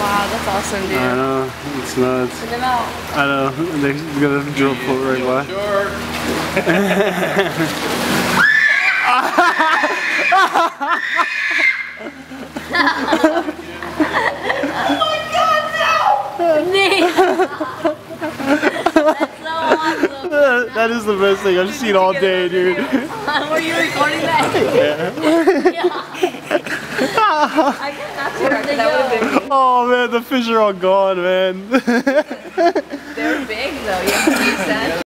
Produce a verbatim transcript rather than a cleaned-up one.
Wow, that's awesome, dude. I know, it's nuts. Check them out. I know, they got a drill float right by. Sure. Oh my god, no! Nate! That's so awesome. That is the best thing I've seen all day, dude. Were you recording that? Yeah. Yeah. I cannot see where they go. Oh man, the fish are all gone, man. They're big though, you have to use that.